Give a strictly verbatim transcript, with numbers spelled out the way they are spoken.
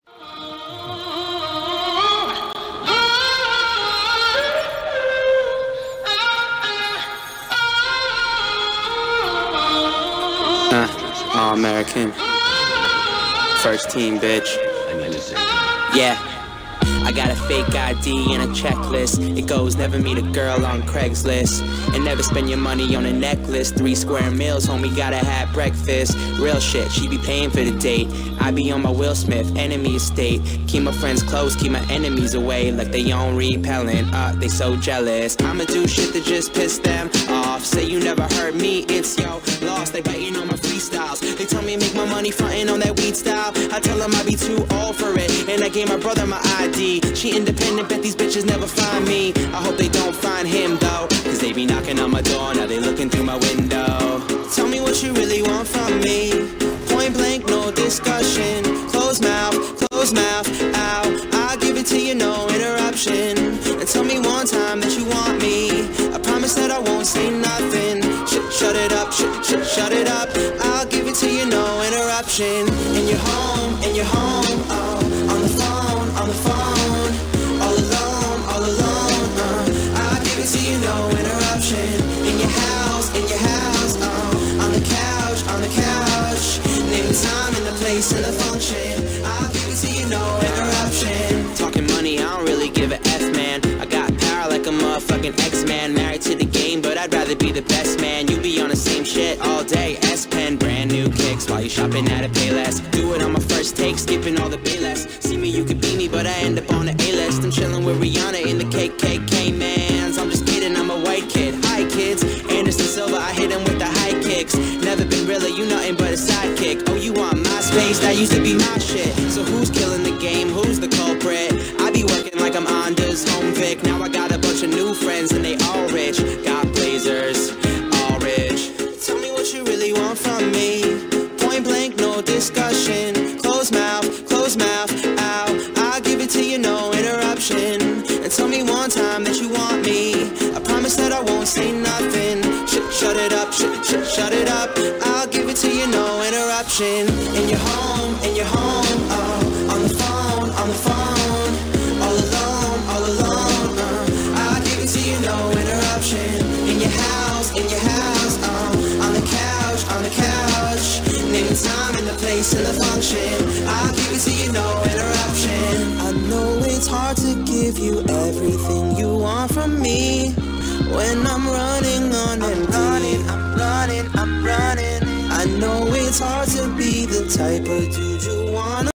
Uh, all American. First team, bitch. Yeah. I got a fake I D and a checklist. It goes, never meet a girl on Craigslist, and never spend your money on a necklace. Three square meals, homie, gotta have breakfast. Real shit, she be paying for the date. I be on my Will Smith, enemy estate. Keep my friends close, keep my enemies away. Like they on repellent, uh, they so jealous. I'ma do shit that just piss them off. Say you never heard me, it's yo lost. They biting on my freestyles. They tell me make my money frontin' on that weed style. I tell them I be too old for it, and I gave my brother my I D. She independent, bet these bitches never find me. I hope they don't find him though, cause they be knocking on my door, now they looking through my window. Tell me what you really want from me. Point blank, no discussion. Close mouth, close mouth, ow. I'll give it to you, no interruption. And tell me one time that you want me. I promise that I won't say nothing. Sh shut it up, sh sh shut it up. I'll give it to you, no interruption. And you're home, and you're home, oh. On the phone, on the phone. No interruption. In your house, in your house, oh. On the couch, on the couch. Name the time and the place and the function. I'll give it to you, no interruption. Talking money, I don't really give a F, man. I got power like a motherfucking X-Man. Married to the game, but I'd rather be the best man. You be on the same shit all day. S-Pen, brand new kicks while you shopping at a Payless. Do it on my first take, skipping all the Payless. See me, you could be me, but I end up on the A-list. I'm chilling with Rihanna in the K K K, mans. I'm just kidding, I'm a white kid. Hi kids, Anderson Silva, I hit him with the high kicks. Never been realer, you nothing but a sidekick. Oh, you want my space? That used to be my shit. So who's killing the game? Who's the culprit? I be working like I'm Anders home Vic. Now I got a bunch of new friends and they all rich. Got blazers, all rich. Tell me what you really want from me. Point blank, no discussion. Close mouth, close mouth, ow. I'll give it to you, no interruption. And tell me one time that you want me. I promise that I won't say nothing. Sh shut it up, sh sh shut it up. I'll give it to you, no interruption. And you're home, and you're home, oh. On the phone, on the phone. All alone, all alone, uh. I'll give it to you, no interruption. In your house, in your house, oh. On the couch, on the couch. Name the time and the place and the function. I'll give it to you, no interruption. I know it's hard to give you everything you want from me when I'm running on empty. I'm running, I'm running, I'm running. I know it's hard to be the type of dude you wanna